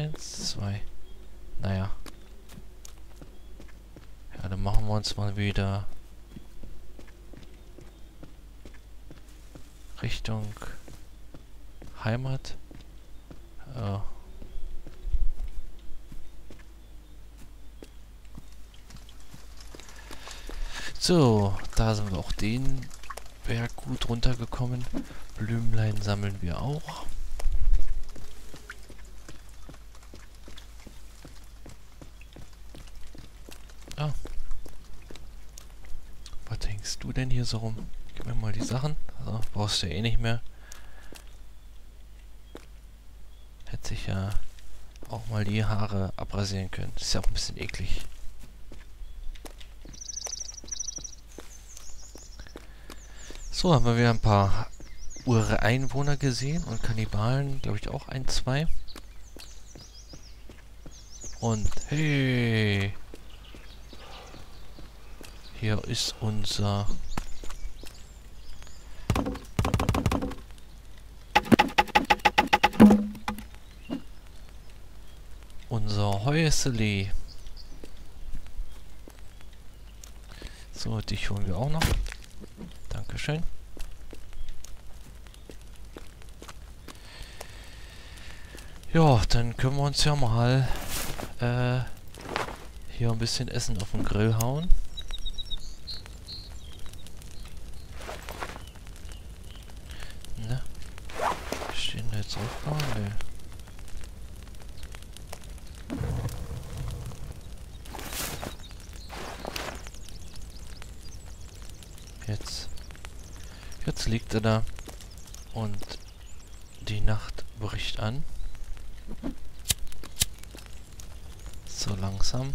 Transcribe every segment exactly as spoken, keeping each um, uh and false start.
Eins, zwei. Naja. Ja, dann machen wir uns mal wieder Richtung Heimat. Oh. So, da sind wir auch den Berg gut runtergekommen. Blümlein sammeln wir auch. Ah. Was denkst du denn hier so rum? Gib mir mal die Sachen. Also, brauchst du ja eh nicht mehr. Hätte sich ja auch mal die Haare abrasieren können. Ist ja auch ein bisschen eklig. So, haben wir wieder ein paar Ureinwohner gesehen und Kannibalen, glaube ich auch ein, zwei. Und hey, hier ist unser unser Häuseli. So, dich holen wir auch noch. Dankeschön. Ja, dann können wir uns ja mal äh, hier ein bisschen Essen auf den Grill hauen. Ne? Stehen da jetzt Aufgaben? Ne. Jetzt. Jetzt liegt er da und die Nacht bricht an. So langsam.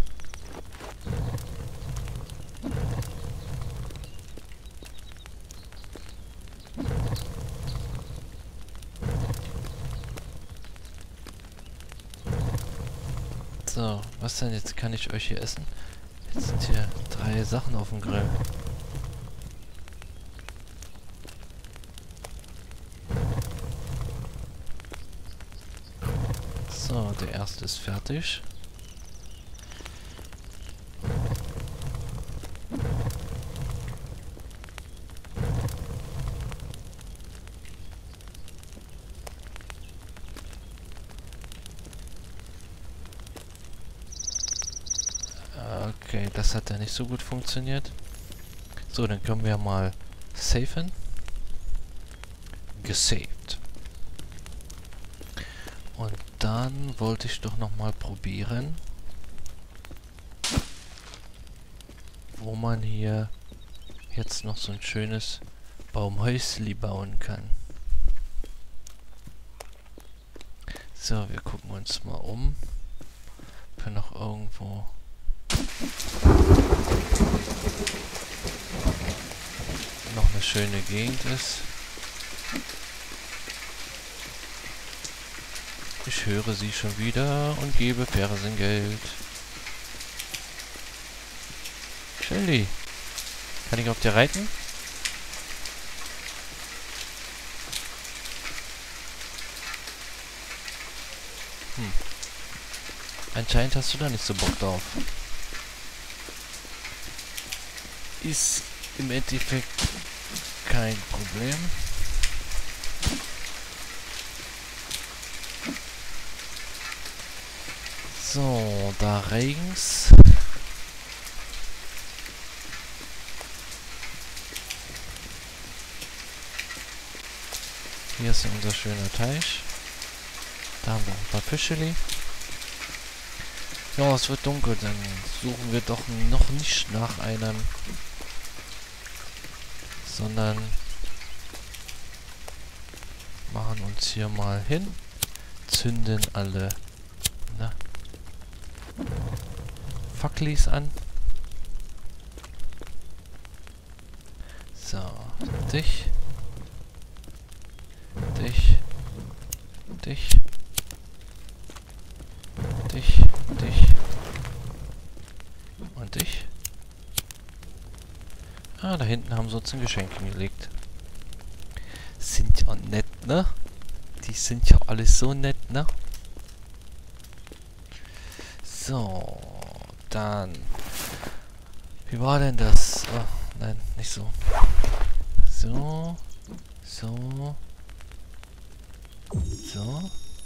So, was denn? Jetzt kann ich euch hier essen. Jetzt sind hier drei Sachen auf dem Grill. So, der erste ist fertig. Okay, das hat ja nicht so gut funktioniert. So, dann können wir mal safen. Gesaved. Und dann wollte ich doch noch mal probieren, wo man hier jetzt noch so ein schönes Baumhäusli bauen kann. So, wir gucken uns mal um, ob hier noch irgendwo noch eine schöne Gegend ist. Ich höre sie schon wieder und gebe Fersengeld. Shelly, kann ich auf dir reiten? Hm. Anscheinend hast du da nicht so Bock drauf. Ist im Endeffekt kein Problem. So, da regens. Hier ist unser schöner Teich. Da haben wir ein paar Fischeli. Ja, es wird dunkel, dann suchen wir doch noch nicht nach einem, sondern machen uns hier mal hin, zünden alle na, Facklis an. So, dich, dich, dich, dich, dich und dich. Ah, da hinten haben sie uns ein Geschenk hingelegt. Sind ja nett, ne? Die sind ja alles so nett, ne? So, dann. Wie war denn das? Oh, nein, nicht so. So. So. So.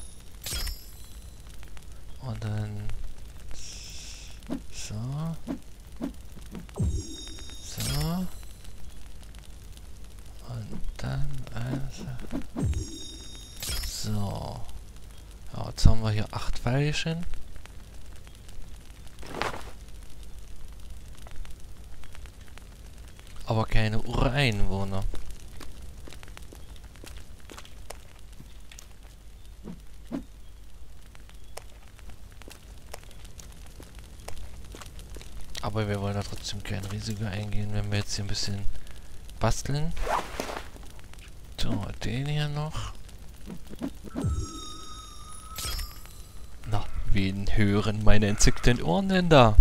Und dann. So. So. Und dann. Also. So. Ja, jetzt haben wir hier acht Pfeilchen. Aber keine Ureinwohner. Aber wir wollen da trotzdem kein Risiko eingehen, wenn wir jetzt hier ein bisschen basteln. So, den hier noch. Na, wen hören meine entzückten Ohren denn da?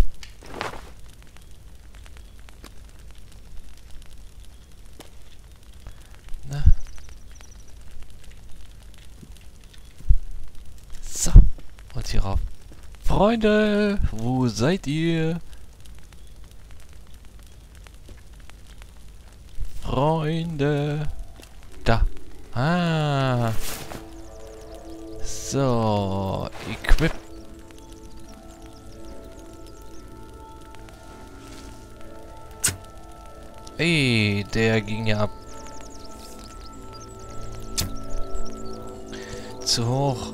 Na. So, und hier rauf. Freunde, wo seid ihr? Freunde. Da. Ah. So. Equip. Ey, der ging ja ab. Zu hoch.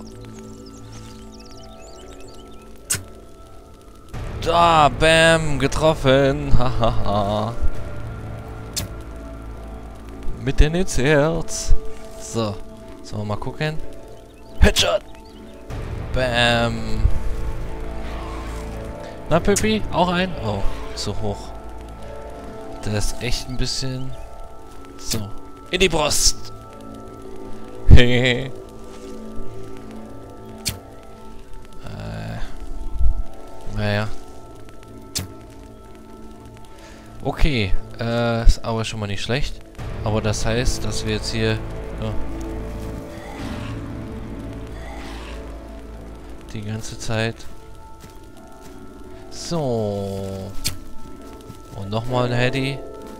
Da, bam, getroffen. Hahaha. Mitten ins Herz. So. Sollen wir mal gucken? Headshot. Bam. Na, Pippi? Auch ein? Oh, zu hoch. Das ist echt ein bisschen... So. In die Brust. Hehehe. äh. Naja. Okay. Äh, ist aber schon mal nicht schlecht. Aber das heißt, dass wir jetzt hier... Ja, die ganze Zeit... So. Und nochmal ein Heady.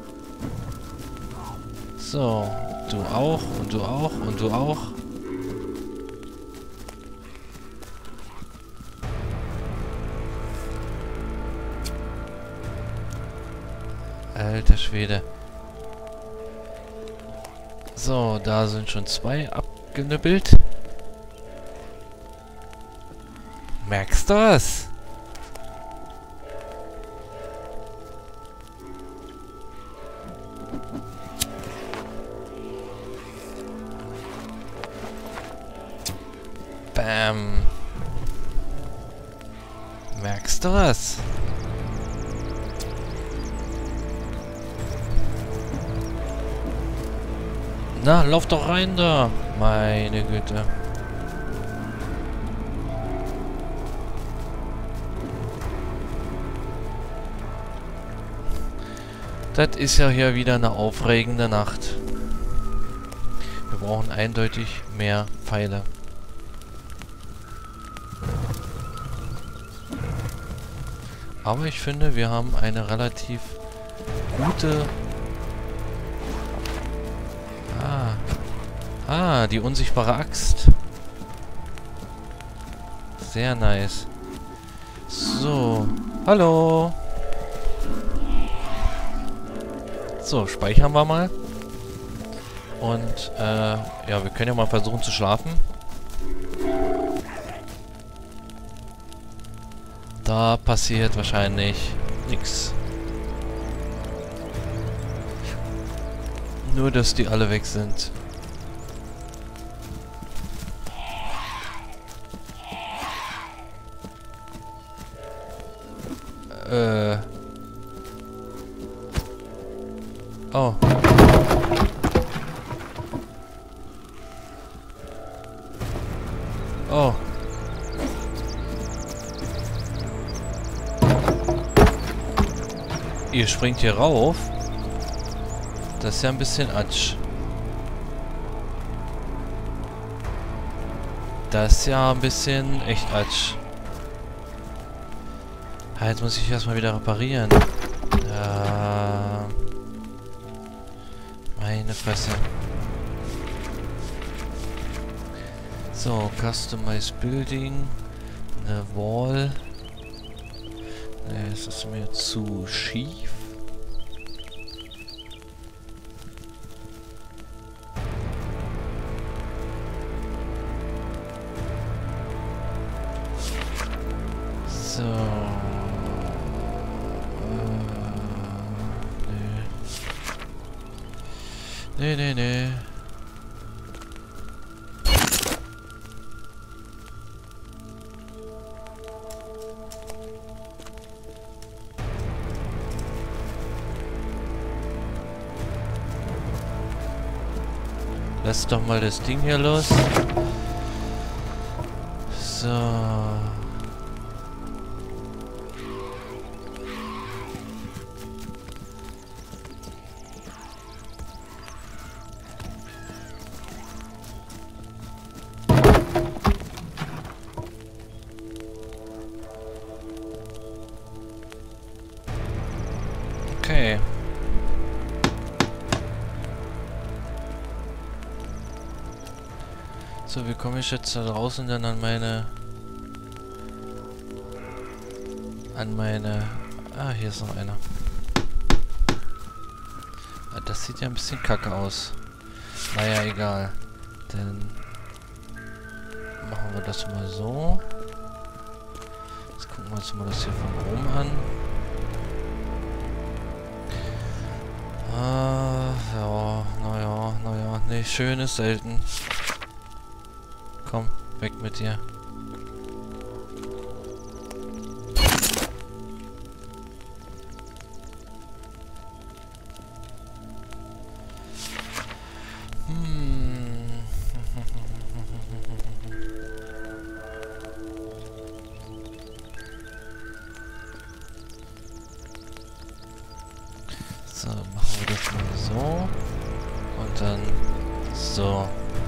So. Du auch. Und du auch. Und du auch. Alter Schwede. So, da sind schon zwei abgenüppelt. Merkst du was? Bam. Merkst du was? Na, lauf doch rein da. Meine Güte. Das ist ja hier wieder eine aufregende Nacht. Wir brauchen eindeutig mehr Pfeile. Aber ich finde, wir haben eine relativ gute... Ah. Ah, die unsichtbare Axt. Sehr nice. So. Hallo. So, speichern wir mal. Und, äh, ja, wir können ja mal versuchen zu schlafen. Da passiert wahrscheinlich nichts. Nur, dass die alle weg sind. Äh. Oh. Oh. Ihr springt hier rauf. Das ist ja ein bisschen Atsch. Das ist ja ein bisschen echt Atsch. Ah, jetzt muss ich erstmal wieder reparieren. Ja. Meine Fresse. So, Customize Building. Eine Wall. Ne, es ist mir zu schief. So. Nee, nee, nee. Lass doch mal das Ding hier los. So. Okay. So, wie komme ich jetzt da draußen dann an meine... An meine... Ah, hier ist noch einer. Ah, das sieht ja ein bisschen kacke aus. Naja, egal. Dann machen wir das mal so. Jetzt gucken wir uns mal das hier von oben an. Ah, ja, naja, naja. Nee, schön ist selten. Komm, weg mit dir. Hm. So, machen wir das mal so. Und dann so.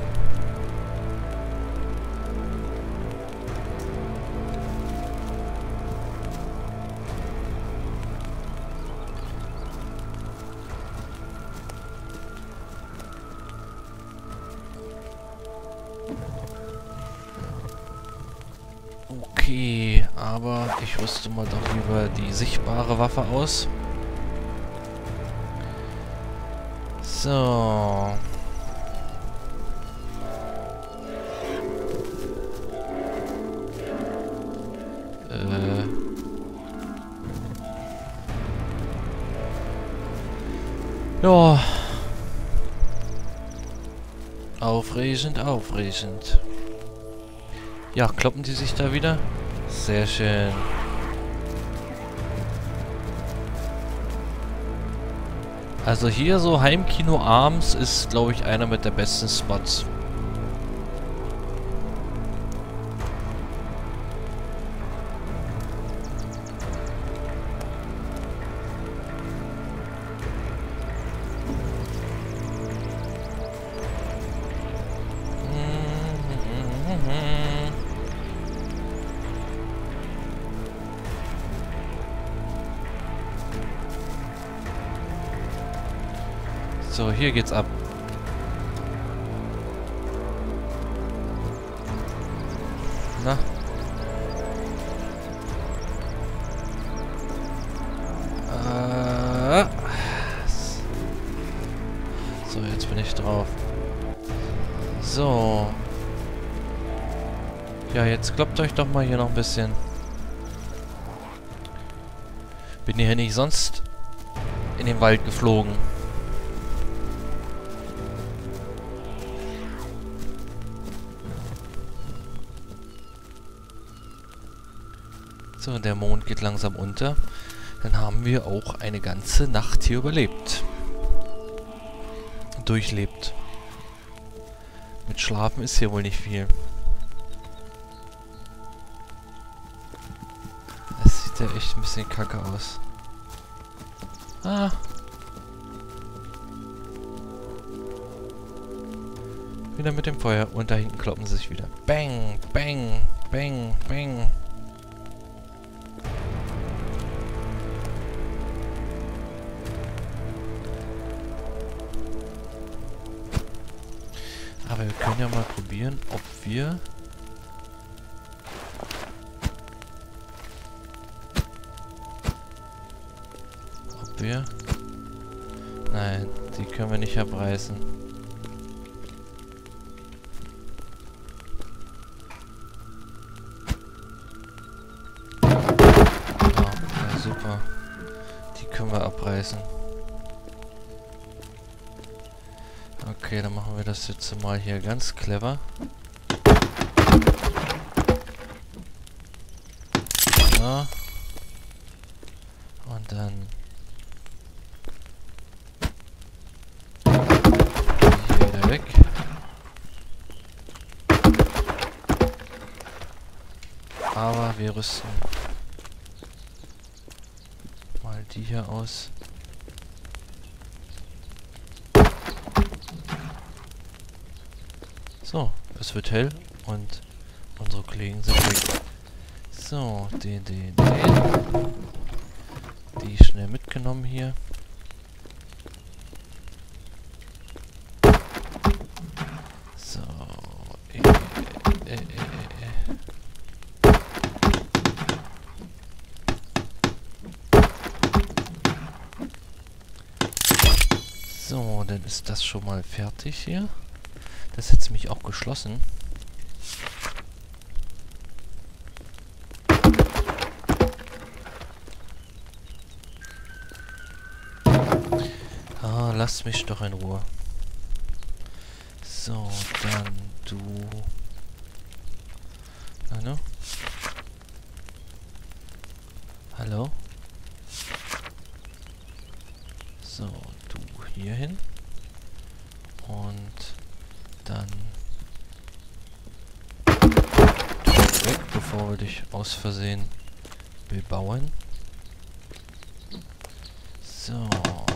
Okay, aber ich rüste mal doch lieber die sichtbare Waffe aus. So. Äh. Ja. Aufregend, aufregend. Ja, kloppen die sich da wieder? Sehr schön. Also hier so Heimkino abends ist, glaube ich, einer mit der besten Spots. So, hier geht's ab. Na? Äh. So, jetzt bin ich drauf. So. Ja, jetzt kloppt euch doch mal hier noch ein bisschen. Bin hier nicht sonst in den Wald geflogen. So, der Mond geht langsam unter. Dann haben wir auch eine ganze Nacht hier überlebt. Durchlebt. Mit Schlafen ist hier wohl nicht viel. Das sieht ja echt ein bisschen kacke aus. Ah. Wieder mit dem Feuer. Und da hinten kloppen sie sich wieder. Bang, bang, bang, bang. Aber wir können ja mal probieren, ob wir... Ob wir... Nein, die können wir nicht abreißen. Oh, ja, super. Die können wir abreißen. Okay, dann machen wir das jetzt mal hier ganz clever. So. Und dann... Hier wieder weg. Aber wir rüsten mal die hier aus. So, es wird hell und unsere Kollegen sind weg. So, den, den, den. Die schnell mitgenommen hier. So. Äh, äh, äh, äh. So, dann ist das schon mal fertig hier. Das ist jetzt nämlich auch geschlossen. Ah, lass mich doch in Ruhe. So, dann du... Hallo? Hallo? So, du hier hin. Und... Dann weg, bevor wir dich aus Versehen bebauen. So.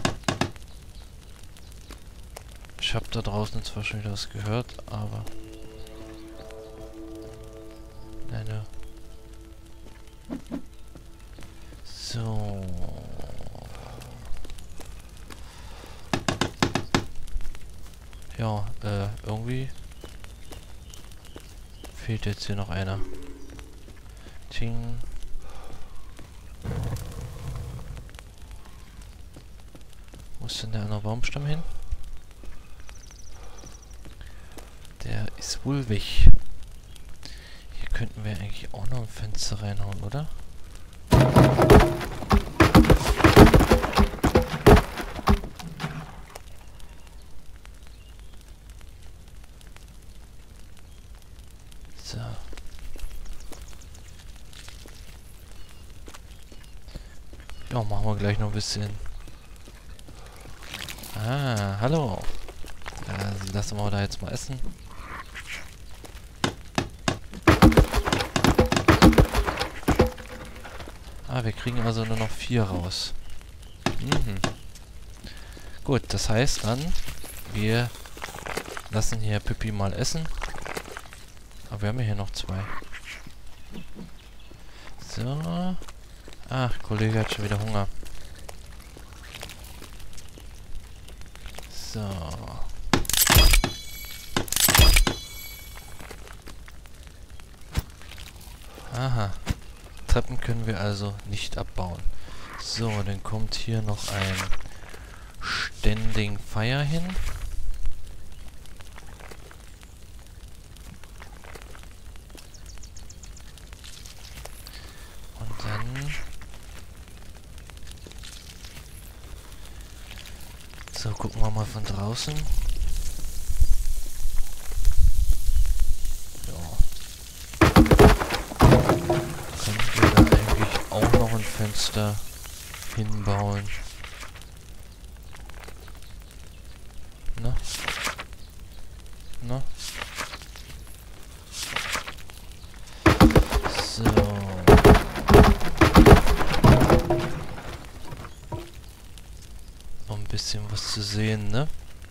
Ich habe da draußen zwar schon wieder was gehört, aber... Nein, ne. So. Ja, äh, irgendwie fehlt jetzt hier noch einer. Ting. Wo ist denn der andere Baumstamm hin? Der ist wohl weg. Hier könnten wir eigentlich auch noch ein Fenster reinhauen, oder? So. Ja, machen wir gleich noch ein bisschen. Ah, hallo. Ja, lassen wir da jetzt mal essen. Ah, wir kriegen also nur noch vier raus. Mhm. Gut, das heißt dann, wir lassen hier Pippi mal essen. Aber wir haben ja hier noch zwei. So. Ach, Kollege hat schon wieder Hunger. So. Aha. Treppen können wir also nicht abbauen. So, dann kommt hier noch ein Standing Fire hin. Und dann... So, gucken wir mal von draußen. Ja. Können wir da eigentlich auch noch ein Fenster hinbauen? Na? Na? So. Um ein bisschen was zu sehen, ne?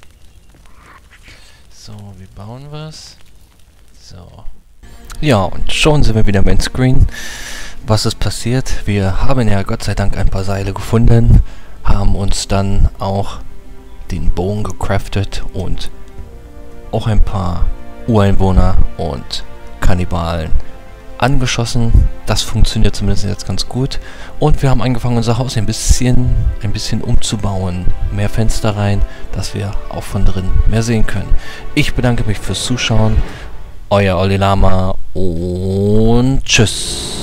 So, wie bauen wir's? So. Ja, und schon sind wir wieder im Endscreen. Was ist passiert? Wir haben ja Gott sei Dank ein paar Seile gefunden, haben uns dann auch den Bogen gecraftet und auch ein paar Ureinwohner und Kannibalen angeschossen. Das funktioniert zumindest jetzt ganz gut. Und wir haben angefangen, unser Haus ein bisschen, ein bisschen umzubauen. Mehr Fenster rein, dass wir auch von drin mehr sehen können. Ich bedanke mich fürs Zuschauen. Euer Olli Lama und tschüss.